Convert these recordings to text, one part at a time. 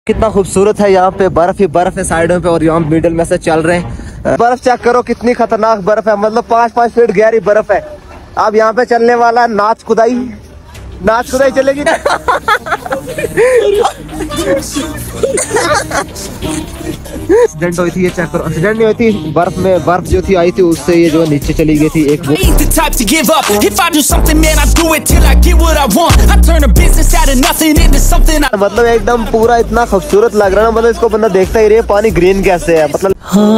कितना खूबसूरत है यहाँ पे, बर्फ ही बर्फ है साइडों पे और यहाँ मिडिल में से चल रहे हैं। बर्फ चेक करो कितनी खतरनाक बर्फ है, मतलब 5-5 फीट गहरी बर्फ है। अब यहाँ पे चलने वाला नाच खुदाई चलेगी ना। एक्सीडेंट हुई थी, ये चेक करो। एक्सीडेंट नहीं हुई थी, बर्फ जो थी आई थी उससे ये जो नीचे चली गई थी एक। मतलब एकदम पूरा इतना खूबसूरत लग रहा है ना, मतलब इसको बंदा देखता ही रहे पानी ग्रीन कैसे है मतलब।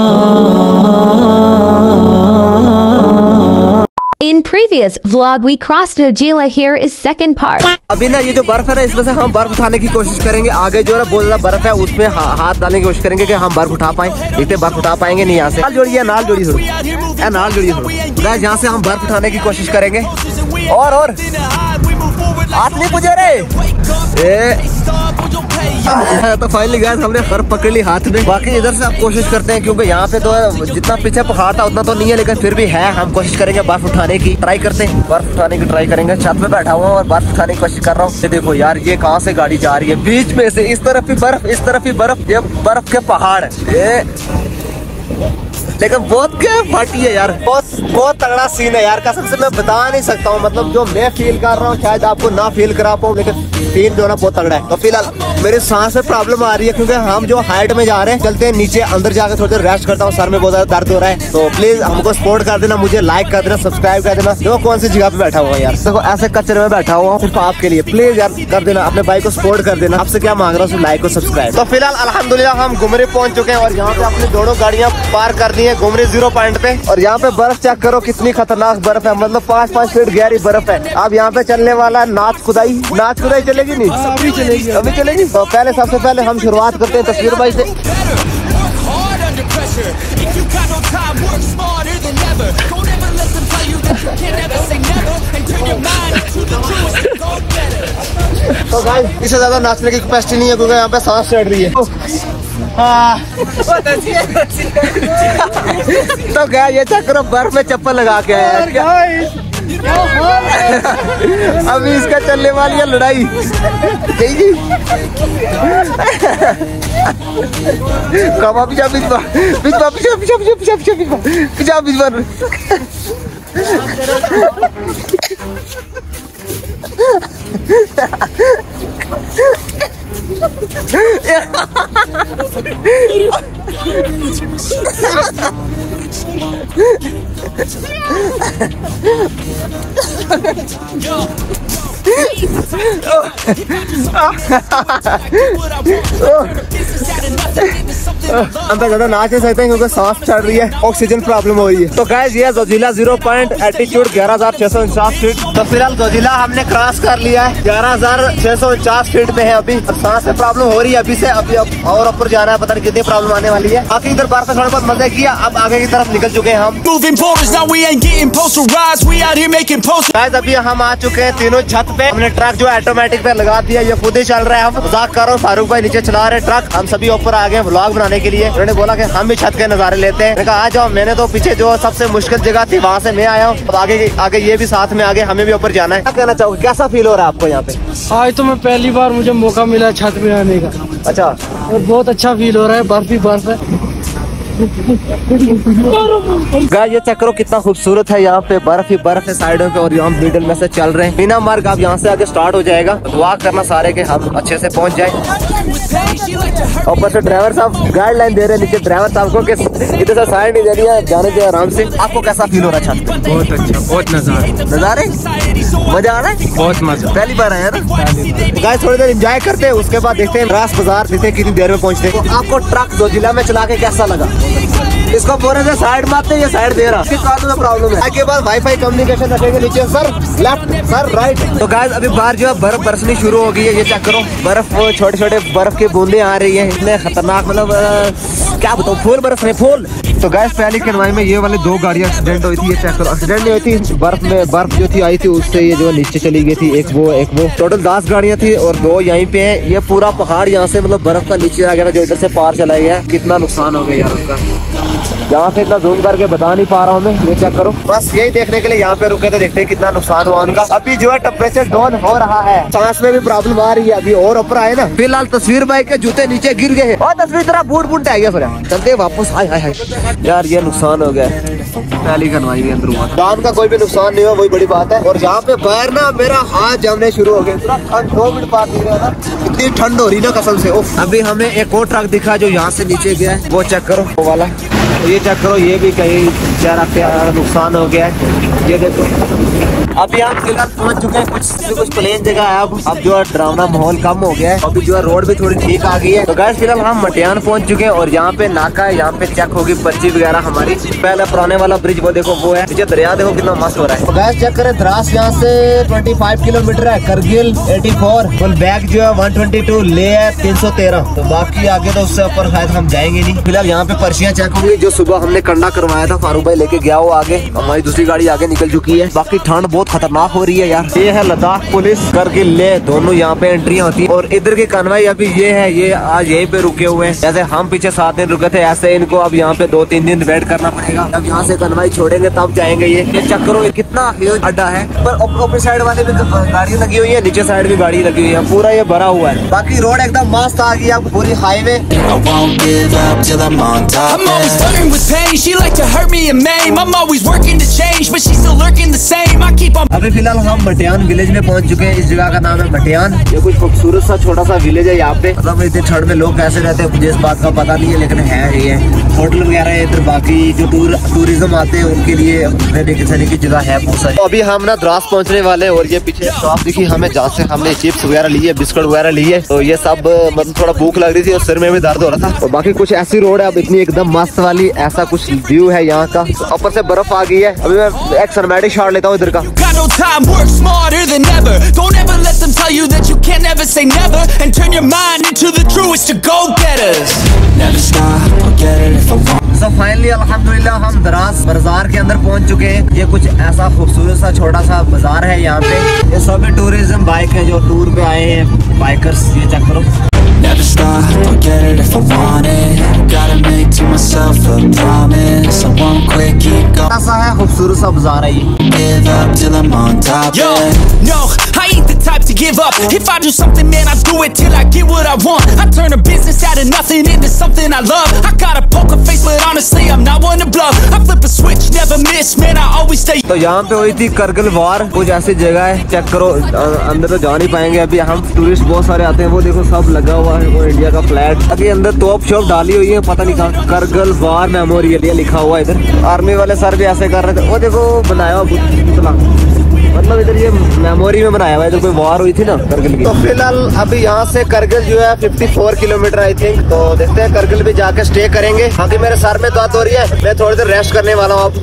In previous vlog we crossed Najila, here is second part. अभी ना ये जो बर्फ है ना इसमें से हम बर्फ उठाने की कोशिश करेंगे। आगे जो है बहुत ज्यादा बर्फ है उसमें हाथ डालने की कोशिश करेंगे कि हम बर्फ उठा पाएं। देखते बर्फ उठा पाएंगे नहीं यहाँ से। नाल जोड़िए थोड़ा। यहाँ से हम बर्फ उठाने की कोशिश करेंगे। और हाथ नहीं पूछे रे। तो फाइनली गाइस हमने बर्फ पकड़ ली हाथ में। बाकी इधर से आप कोशिश करते हैं क्योंकि यहाँ पे तो जितना पीछे पहाड़ था उतना तो नहीं है, लेकिन फिर भी है। हम कोशिश करेंगे बर्फ उठाने की, ट्राई करते हैं, बर्फ उठाने की ट्राई करेंगे। छत पे बैठा हुआ और बर्फ उठाने की कोशिश कर रहा हूँ। ये देखो यार ये कहाँ से गाड़ी जा रही है, बीच में से इस तरफ भी बर्फ इस तरफ भी बर्फ, ये बर्फ के पहाड़ है। लेकिन बहुत फाटी है यार, बहुत तगड़ा सीन है यार, कसम से मैं बता नहीं सकता हूँ। मतलब जो मैं फील कर रहा हूँ शायद आपको ना फील करा पाऊँ, लेकिन सीन जो है ना बहुत तगड़ा है। तो फिलहाल मेरे सांस में प्रॉब्लम आ रही है क्योंकि हम जो हाइट में जा रहे हैं, चलते हैं नीचे अंदर जाकर थोड़ी देर रेस्ट करता हूँ। सर में बहुत ज्यादा दर्द हो रहा है, तो प्लीज हमको सपोर्ट कर देना, मुझे लाइक कर देना, सब्सक्राइब कर देना। देखो कौन सी जगह पे बैठा हुआ है यार, देखो ऐसे कचरे में बैठा हुआ हूँ सिर्फ आपके लिए। प्लीज यार कर देना, अपने भाई को सपोर्ट कर देना। आपसे क्या मांग रहा हूँ, लाइक और सब्सक्राइब। तो फिलहाल अल्हम्दुलिल्लाह हम घुमरे पहुंच चुके हैं और यहाँ पे अपनी दोनों गाड़ियाँ पार्क कर दी है घुमरे 0 पॉइंट पे। और यहाँ पे बर्फ चेक करो कितनी खतरनाक बर्फ है, मतलब 5-5 फीट गहरी बर्फ है। अब यहाँ पे चलने वाला है नाच खुदाई चलेगी नहीं? अभी चलेगी। तो पहले सबसे पहले हम शुरुआत करते हैं तस्वीर भाई से। तो गाइस इससे ज्यादा नाचने की कैपेसिटी नहीं है क्योंकि यहाँ पे सांस चढ़ रही है। तो क्या ये चक्कर बर्फ में चप्पल लगा के आया। अभी इसका चलने वाली है लड़ाई। कमा पीछा हम तो ज्यादा नाच नहीं सकते क्योंकि सांस चढ़ रही है, ऑक्सीजन प्रॉब्लम हो रही है। तो गाइस ये जोजिला 0 पॉइंट एल्टीट्यूड 11,649 फीट। तो फिलहाल जोजिला हमने क्रॉस कर लिया है, 11,649 फीट पे है अभी। सांस में प्रॉब्लम हो रही है अभी से, अभी और ऊपर जाना है, पता नहीं कितनी प्रॉब्लम आने वाली है। बाकी इधर बर्फ में थोड़ा बहुत मजा किया, अब आगे की तरफ निकल चुके हैं हम। गाइस अभी हम आ चुके हैं तीनों छत पे। हमने ट्रक जो ऑटोमेटिक पे लगा दिया, ये खुद ही चल रहा है। हम मजाक कर रहा हूँ, फारूक भाई नीचे चला रहे ट्रक, हम सभी ऊपर आ गए व्लॉग बनाने के लिए। उन्होंने बोला कि हम भी छत के नजारे लेते हैं। मैंने कहा आ जाओ। मैंने तो पीछे जो सबसे मुश्किल जगह थी वहाँ से मैं आया हूँ, आगे ये भी साथ में आगे हमें भी ऊपर जाना है। क्या कहना चाहोगे, कैसा फील हो रहा है आपको यहाँ पे? आज तो मैं पहली बार मुझे मौका मिला छत पे आने का। अच्छा, और बहुत अच्छा फील हो रहा है, बर्फ ही बर्फ है। गाइस ये चेक करो कितना खूबसूरत है, यहाँ पे बर्फ ही बर्फ है साइडों पे और यहाँ मिडिल में से चल रहे हैं। बिना मार्ग अब यहाँ से आगे स्टार्ट हो जाएगा। दुआ करना सारे के हम अच्छे से पहुँच जाए। ऊपर से ड्राइवर साहब गाइडलाइन दे रहे हैं नीचे ड्राइवर साहब को, इधर से साइड नहीं दे रही है, जाने दे आराम से। आपको कैसा फील हो रहा है? बहुत अच्छा, बहुत नजारे मजा आ रहा है, बहुत मजा। पहली बार आया ना? गाइस थोड़ी देर एंजॉय करते हैं, उसके बाद देखते हैं रास बाजार, देखते हैं कितनी देर में पहुँचते हैं। आपको ट्रक जोजिला में चला के कैसा लगा? इसको बोले से साइड मारते ये साइड दे रहा, इसके साथ में प्रॉब्लम है। आगे बाद वाईफाई कम्युनिकेशन रखेंगे, नीचे सर लेफ्ट सर राइट। तो गाइस अभी बाहर जो है बर्फ बरसनी शुरू हो गई है, ये चेक करो बर्फ, छोटे छोटे बर्फ की बूंदे आ रही है, इतने खतरनाक, मतलब क्या बताऊँ, फूल बरस रहे, फूल तो गैस पहली कन्वाई में ये वाली 2 गाड़ियां एक्सीडेंट हुई थी, ये चेक करो। एक्सीडेंट नहीं हुई थी, बर्फ जो थी आई थी उससे ये जो नीचे चली गई थी, एक वो टोटल 10 गाड़ियां थी और 2 यहीं पे है। ये पूरा पहाड़ यहाँ से मतलब बर्फ का नीचे आ गया था, जो इधर से पार चला गया। कितना नुकसान हो गया यार उसका, यहाँ से इतना जूम करके बता नहीं पा रहा हूँ मैं। ये चेक करो, बस यही देखने के लिए यहाँ पे रुके थे, देखते हैं कितना नुकसान हुआ उनका। अभी जो है टेम्परेचर डाउन हो रहा है, सांस में भी प्रॉब्लम आ रही है अभी और ऊपर आए ना। फिलहाल तस्वीर भाई के जूते नीचे गिर गए और तस्वीर तरह बूट बूट आ गया, फिर चलते वापस। हाय हाय हाय यार, ये नुकसान हो गया। पहली कनवाई भी अंदर हुआ, जान का कोई भी नुकसान नहीं हुआ, वही बड़ी बात है। और यहाँ पे बाहर ना मेरा हाथ जमने शुरू हो गए, 2 मिनट बाद नहीं रहा था, इतनी ठंड हो रही ना कसम से। अभी हमें एक और ट्रक दिखा जो यहाँ से नीचे गया है, वो चेक करो, वो वाला। तो ये चेक करो, ये भी कहीं बेचारा नुकसान हो गया है। ये देखो अभी हम फिलहाल पहुंच चुके हैं कुछ प्लेन जगह है। अब जो है डरावना माहौल कम हो गया है, अभी जो है रोड भी थोड़ी ठीक आ गई है। तो गाइस फिलहाल हम मटियान पहुंच चुके हैं और यहाँ पे नाका है, यहाँ पे चेक होगी पर्ची वगैरह हमारी। पहले पुराने वाला ब्रिज वो देखो, वो है पीछे दरिया, देखो कितना मस्त हो रहा है। तो गाइस चेक करें, द्रास यहाँ से 25 किलोमीटर है, करगिल 84, फुल बैग जो है 122, ले है 313। तो बाकी आगे तो उससे ऊपर शायद हम जाएंगे नहीं। फिलहाल यहाँ पे पर्चियाँ चेक होंगी, जो सुबह हमने कंडा करवाया था, फारूक भाई लेके गया वो आगे, हमारी दूसरी गाड़ी आगे निकल चुकी है। बाकी ठंड बहुत खतरनाक हो रही है यार। ये है लद्दाख पुलिस, करगिल ले, दोनों यहाँ पे एंट्रियां होती है। और इधर की कन्वाई अभी ये है, ये आज यहीं पे रुके हुए हैं। जैसे हम पीछे 7 दिन रुके थे, ऐसे इनको अब यहाँ पे 2-3 दिन वेट करना पड़ेगा। अब यहाँ से कन्वाई छोड़ेंगे तब जाएंगे। ये चेक करो, ये कितना ह्यूज अड्डा है। पर ऊपर साइड वाले भी गाड़ी लगी हुई है, नीचे साइड भी गाड़ी लगी हुई है, पूरा ये भरा हुआ है। बाकी रोड एकदम मस्त आ गई, अब पूरी हाईवे। अभी फिलहाल हम मटियान विलेज में पहुंच चुके हैं। इस जगह का नाम है मटियान। ये कुछ खूबसूरत सा छोटा सा विलेज है यहाँ पे। मतलब इतने ठंड में लोग कैसे रहते हैं मुझे इस बात का पता नहीं है, लेकिन है ये होटल वगैरह है इधर। बाकी जो टूरिज्म आते हैं उनके लिए रहने की जगह है बहुत सारी। तो अभी हम ना द्रास पहुंचने वाले हैं और ये पीछे शॉप दिखी हमें, जहाँ से हमने चिप्स वगैरह लिए, बिस्कुट वगैरह लिए। तो ये सब मतलब थोड़ा भूख लग रही थी और सिर में भी दर्द हो रहा था। तो बाकी कुछ ऐसी रोड है अब इतनी एकदम मस्त वाली, ऐसा कुछ व्यू है यहाँ का। ऊपर से बर्फ आ गई है। अभी मैं एक सिनेमैटिक शॉट लेता हूँ इधर का। Time, work smarter than ever. Don't ever let them tell you that you can't never say never, and turn your mind into the truest of go-getters. Never stop, I'll get it if I want. So finally अल्हम्दुलिल्लाह हम द्रास बाजार के अंदर पहुंच चुके हैं। ये कुछ ऐसा खूबसूरत सा छोटा सा बाजार है यहाँ पे। ये सभी टूरिज्म बाइक है जो टूर पे आए हैं बाइकर्स। ये चेक करो। Never stop, I'll get it if I want it. Gotta make to myself a promise. I won't quit, keep going. ऐसा है खूबसूरत सा बाजार है ये। Give up till I'm on top. Yo, no, I ain't the type to give up. If I do something, man, I do it till I get what I want. I turn a business out of nothing into something I love. I got a poker face, but honestly, I'm not one to bluff. I flip a switch, never miss, man, I always stay. तो यहाँ पे हुई थी करगिल वार, कुछ ऐसी जगह है। Check करो, अंदर तो जा नहीं पाएंगे अभी हम। टूरिस्ट बहुत सारे आते हैं, वो देखो सब लगा हुआ है, वो इंडिया का फ्लैग। अभी अंदर तोप शोप डाली हुई है, पता नहीं कहाँ। करगिल वार मेमोरियल ये लिखा हुआ है इधर। आर्मी वाले सर भी ऐसे कर रहे थे, वो देखो बनाया हुआ पुतला, मतलब इधर ये मेमोरी में बनाया हुआ है, इधर कोई वार हुई थी ना करगिल की। तो फिलहाल अभी यहाँ से करगिल जो है 54 किलोमीटर आई थिंक। तो देखते हैं करगिल भी जाके स्टे करेंगे। बाकी मेरे सर में दर्द हो रही है, मैं थोड़ी देर रेस्ट करने वाला हूँ अब।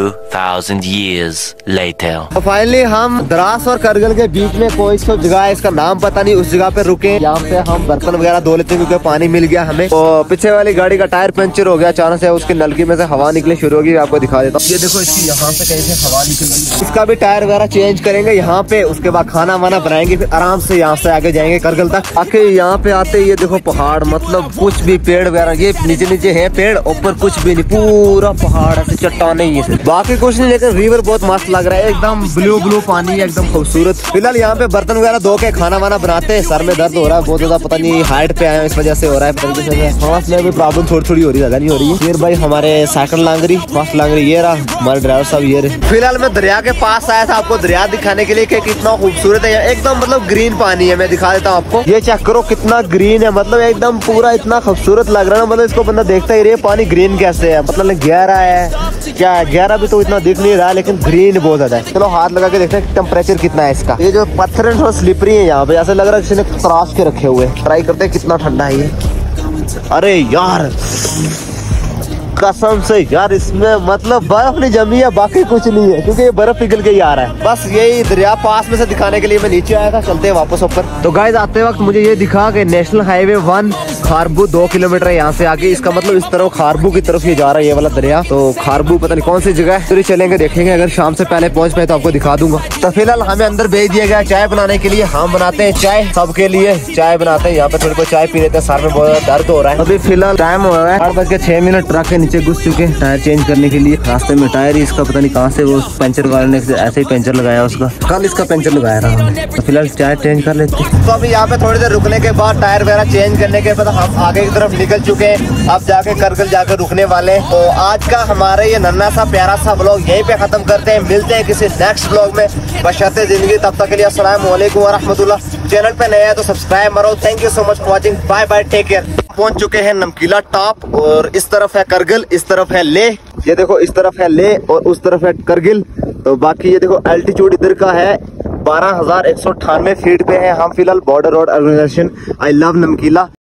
2000 years later. तो फाइनली हम द्रास और करगिल के बीच में कोई तो जगह है, इसका नाम पता नहीं, उस जगह पे रुके। यहाँ पे हम बर्तन वगैरह धो लेते हैं क्योंकि पानी मिल गया हमें। तो पीछे वाली गाड़ी का टायर पंचर हो गया अचानक से, उसकी नलकी में से हवा निकलनी शुरू होगी। आपको दिखा देता हूँ, ये देखो इसकी यहाँ से कहीं से हवा निकल रही। इसका भी टायर वगैरह चेंज करेंगे यहाँ पे, उसके बाद खाना वाना बनाएंगे, फिर आराम से यहाँ से आगे जाएंगे करगिल तक। आके यहाँ पे आते ये देखो पहाड़, मतलब कुछ भी पेड़ वगैरह, ये नीचे नीचे है पेड़, ऊपर कुछ भी नहीं, पूरा पहाड़ ऐसे चट्टाने ही है, बाकी कुछ नहीं। लेकिन रिवर बहुत मस्त लग रहा है, एकदम ब्लू ब्लू पानी है, एकदम खूबसूरत। फिलहाल यहाँ पे बर्तन वगैरह धो के खाना वाना बनाते हैं। सर में दर्द हो रहा है बहुत ज्यादा, पता नहीं हाइट पे आए इस वजह से हो रहा है। सांस में भी प्रॉब्लम थोड़ी थोड़ी हो रही है, ज्यादा नहीं हो रही है। फिर भाई हमारे साइकिल लांगरी फर्स्ट लांगरी ये रहा, हमारे ड्राइवर साहब ये रहे। फिलहाल मैं दरिया के पास आया था आपको दरिया दिखाने के लिए कि कितना खूबसूरत है, एकदम मतलब ग्रीन पानी है। मैं दिखा देता हूँ आपको, ये चेक करो कितना ग्रीन है, मतलब एकदम पूरा इतना खूबसूरत लग रहा है ना। मतलब इसको बंदा देखता ही रहे पानी ग्रीन कैसे है, मतलब गहरा है क्या है, गहरा भी तो इतना दिख नहीं रहा, लेकिन ग्रीन बहुत ज्यादा है। चलो हाथ लगा के देखते हैं टेम्परेचर कितना है इसका। ये जो पत्थर है थोड़ा स्लिपरी है यहाँ पे, ऐसे लग रहा है किसी ने तराश के रखे हुए। ट्राई करते हैं कितना ठंडा है ये। अरे यार कसम से यार इसमें मतलब बर्फ नहीं जमी है, बाकी कुछ नहीं है, क्योंकि ये बर्फ पिघल के ही आ रहा है। बस यही दरिया पास में से दिखाने के लिए मैं नीचे आया था। चलते हैं वापस ऊपर। तो गाइस आते वक्त मुझे ये दिखा कि नेशनल हाईवे 1 खारबू 2 किलोमीटर है यहाँ से आगे। इसका मतलब इस तरफ खारबू की तरफ ये जा रहा है, ये वाला दरिया। तो खारबू पता नहीं कौन सी जगह है, तो चलेंगे देखेंगे। अगर शाम से पहले पहुंच पाए तो आपको दिखा दूंगा। तो फिलहाल हमें अंदर भेज दिया गया चाय बनाने के लिए। हम बनाते हैं चाय, सबके लिए चाय बनाते हैं। यहाँ पे थोड़ी को चाय पी लेते हैं, सर में बहुत दर्द हो रहा है। अभी फिलहाल टाइम हो रहा है 8:06। ट्रक के नीचे घुस चुके हैं टायर चेंज करने के लिए। रास्ते में टायर ही इसका पता नहीं कहाँ से वो पंचर वाले ने ऐसे ही पंचर लगाया उसका, कल इसका पंचर लगाया रहा हमने। तो फिलहाल टायर चेंज कर लेते हैं। तो अभी यहाँ पे थोड़ी देर रुकने के बाद टायर वगैरह चेंज करने के बाद हम आगे की तरफ निकल चुके हैं। अब जाके करगिल जाकर रुकने वाले। तो आज का हमारा ये नन्हा सा प्यारा सा व्लॉग यहीं पे खत्म करते हैं। मिलते हैं किसी नेक्स्ट व्लॉग में। बशर्ते जिंदगी, तब तक के लिए अस्सलाम वालेकुम व रहमतुल्लाह। चैनल पे नया है तो सब्सक्राइब मारो। Thank you so much for watching. Bye bye, take care. पहुंच चुके हैं नमकीला टॉप और इस तरफ है करगिल, इस तरफ है ले। ये देखो इस तरफ है ले और उस तरफ है करगिल। तो बाकी ये देखो एल्टीट्यूड इधर का है 12,198 फीट पे है हम फिलहाल। Border road organisation I love नमकीला।